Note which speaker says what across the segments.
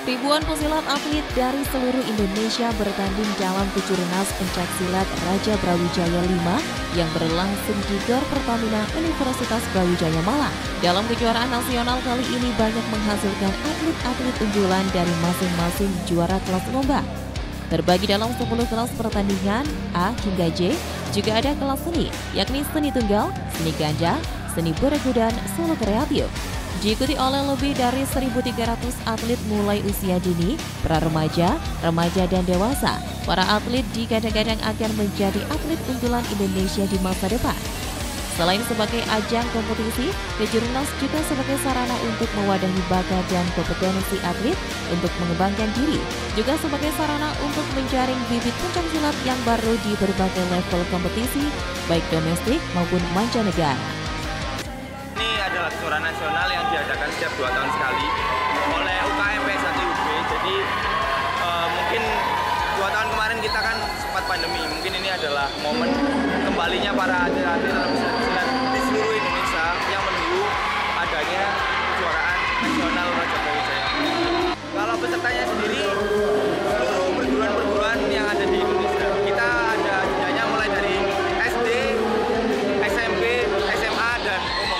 Speaker 1: Ribuan pesilat atlet dari seluruh Indonesia bertanding dalam kejurnas pencaksilat Raja Brawijaya 5 yang berlangsung di GOR Pertamina Universitas Brawijaya Malang. Dalam kejuaraan nasional kali ini banyak menghasilkan atlet-atlet unggulan dari masing-masing juara kelas lomba. Terbagi dalam 10 kelas pertandingan A hingga J, juga ada kelas seni, yakni seni tunggal, seni ganja, seni beregu dan solo kreatif. Diikuti oleh lebih dari 1.300 atlet mulai usia dini, pra-remaja, remaja dan dewasa. Para atlet digadang-gadang akan menjadi atlet unggulan Indonesia di masa depan. Selain sebagai ajang kompetisi, kejurnas juga sebagai sarana untuk mewadahi bakat dan kompetensi atlet untuk mengembangkan diri, juga sebagai sarana untuk menjaring bibit pencaksilat yang baru di berbagai level kompetisi, baik domestik maupun mancanegara.
Speaker 2: Ini adalah kejuaraan nasional yang diadakan setiap 2 tahun sekali oleh UKM PS1 UB. Jadi mungkin 2 tahun kemarin kita kan sempat pandemi. Mungkin ini adalah momen kembalinya para atlet-atlet silat di seluruh Indonesia yang menunggu adanya kejuaraan nasional Raja Brawijaya. Kalau pesertanya sendiri, seluruh perguruan-perguruan yang ada di Indonesia. Kita ada jenjangnya mulai dari SD, SMP, SMA dan umum.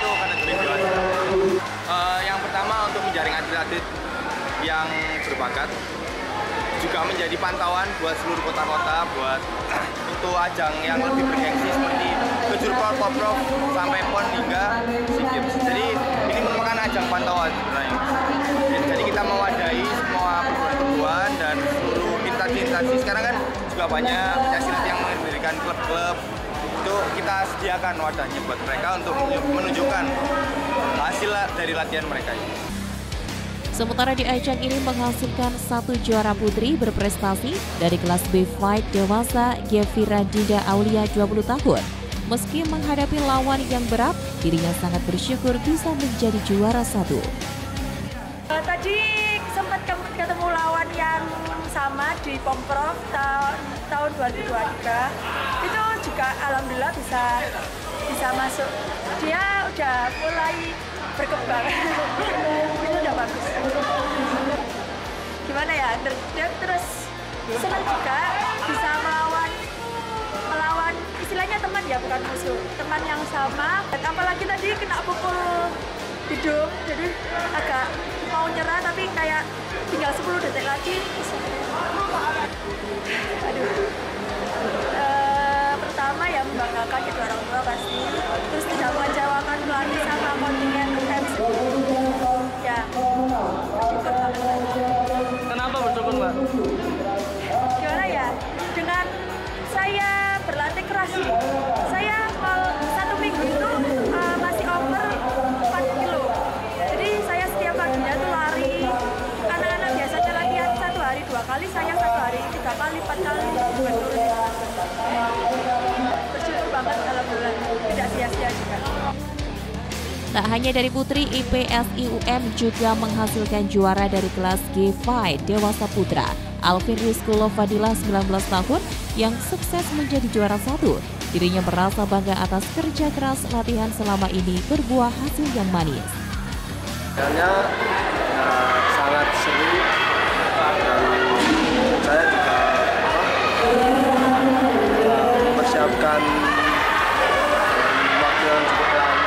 Speaker 2: Yang pertama untuk menjaring atlet-atlet yang berbakat, juga menjadi pantauan buat seluruh kota-kota buat untuk ajang yang lebih bergengsi seperti Kejurprov, Poprov, sampai PON hingga SEA Games. Jadi ini merupakan ajang pantauan sebenarnya. Jadi kita mewadahi semua perguruan dan seluruh instansi-instansi. Sekarang kan juga banyak pencaksilat yang mendirikan klub-klub. Itu kita sediakan wadahnya buat mereka untuk menunjukkan hasil dari latihan mereka ini.
Speaker 1: Sementara di ajang ini menghasilkan 1 juara putri berprestasi dari kelas B Fight dewasa Gefira Dinda Aulia 20 tahun. Meski menghadapi lawan yang berat, dirinya sangat bersyukur bisa menjadi juara 1.
Speaker 3: Tadi sempat ketemu lawan yang sama di Pomprov tahun 2023. Itu juga alhamdulillah bisa masuk. Dia udah mulai berkembang. Itu udah bagus. Gimana ya? Terus senang juga bisa melawan istilahnya teman ya, bukan musuh. Teman yang sama. Dan apalagi tadi kena pukul hidung, jadi agak mau nyerah tapi kayak tinggal 10 detik lagi. Aduh. Pertama ya membanggakan kedua orang tua pasti. Terus tidak mengecewakan pelatih sama kontingen MC. Ya, bersyukur banget.
Speaker 2: Kenapa bersyukur, Mbak?
Speaker 3: Gimana ya? Dengan saya berlatih keras, saya kalau 1 minggu itu masih over 4 kilo. Jadi saya setiap paginya tuh lari. Anak-anak biasanya latihan 1 hari 2 kali, saya 1 hari 3 kali, 4 kali. Bersyukur banget alhamdulillah, tidak sia-sia juga.
Speaker 1: Tak hanya dari putri, IPSI-UM juga menghasilkan juara dari kelas G Fight dewasa putra. Alvin Rizkulo Fadilah 19 tahun yang sukses menjadi juara 1. Dirinya merasa bangga atas kerja keras latihan selama ini berbuah hasil yang manis.
Speaker 4: Sangat seru dan saya juga mempersiapkan waktu yang cukup lama.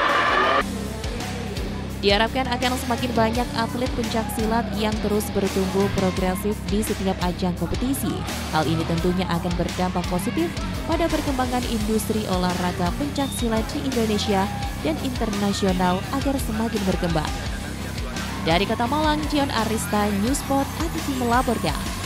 Speaker 1: Diharapkan akan semakin banyak atlet pencaksilat yang terus bertumbuh progresif di setiap ajang kompetisi. Hal ini tentunya akan berdampak positif pada perkembangan industri olahraga pencaksilat di Indonesia dan internasional agar semakin berkembang. Dari Kota Malang, Jion Arista, Newsport, ATV melaporkan.